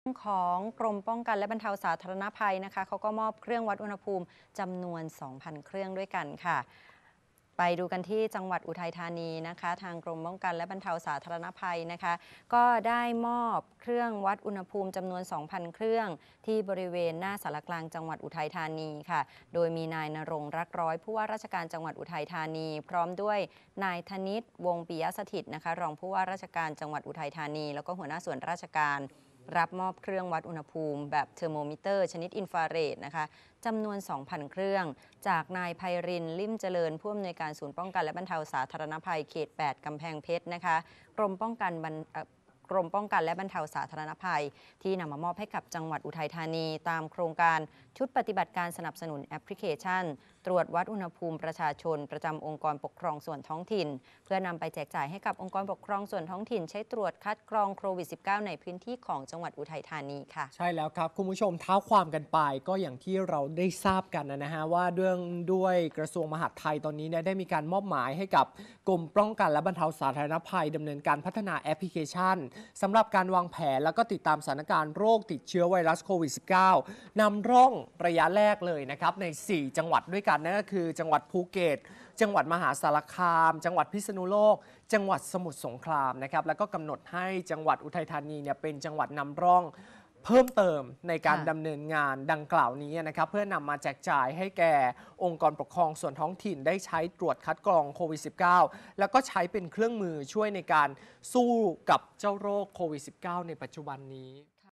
ของกรมป้องกันและบรรเทาสาธารณภัยนะคะเขาก็มอบเครื่องวัดอุณหภูมิจำนวน 2,000 เครื่องด้วยกันค่ะไปดูกันที่จังหวัดอุทัยธานีนะคะทางกรมป้องกันและบรรเทาสาธารณภัยนะคะก็ได้มอบเครื่องวัดอุณหภูมิจำนวน 2,000 เครื่องที่บริเวณหน้าศาลกลางจังหวัดอุทัยธานีค่ะโดยมีนายณรงค์รักร้อยผู้ว่าราชการจังหวัดอุทัยธานีพร้อมด้วยนายธนิตวงศ์ปิยสถิตนะคะรองผู้ว่าราชการจังหวัดอุทัยธานีแล้วก็หัวหน้าส่วนราชการรับมอบเครื่องวัดอุณหภูมิแบบเทอร์โมมิเตอร์ชนิดอินฟราเรดนะคะจำนวน 2,000 เครื่องจากนายไพรินทร์ลิ่มเจริญผู้อำนวยการศูนย์ป้องกันและบรรเทาสาธารณภัยเขต 8 กำแพงเพชรนะคะกรมป้องกันและบรรเทาสาธารณภัยที่นำมามอบให้กับจังหวัดอุทัยธานีตามโครงการชุดปฏิบัติการสนับสนุนแอปพลิเคชันตรวจวัดอุณหภูมิประชาชนประจำองค์กรปกครองส่วนท้องถิ่นเพื่อนำไปแจกจ่ายให้กับองค์กรปกครองส่วนท้องถิ่นใช้ตรวจคัดกรองโควิด -19 ในพื้นที่ของจังหวัดอุทัยธานีค่ะใช่แล้วครับคุณผู้ชมเท้าความกันไปก็อย่างที่เราได้ทราบกันนะฮะว่าด้วยกระทรวงมหาดไทยตอนนี้ได้มีการมอบหมายให้กับกรมป้องกันและบรรเทาสาธารณภัยดำเนินการพัฒนาแอปพลิเคชันสำหรับการวางแผนแล้วก็ติดตามสถานการณ์โรคติดเชื้อไวรัสโควิด -19 นำร่องระยะแรกเลยนะครับใน4จังหวัดด้วยกันนั่นก็คือจังหวัดภูเก็ตจังหวัดมหาสารคามจังหวัดพิษณุโลกจังหวัดสมุทรสงครามนะครับแล้วก็กำหนดให้จังหวัดอุทัยธานีเนี่ยเป็นจังหวัดนำร่องเพิ่มเติมในการดำเนินงานดังกล่าวนี้นะครับเพื่อนำมาแจกจ่ายให้แก่องค์กรปกครองส่วนท้องถิ่นได้ใช้ตรวจคัดกรองโควิด -19 แล้วก็ใช้เป็นเครื่องมือช่วยในการสู้กับเจ้าโรคโควิด -19 ในปัจจุบันนี้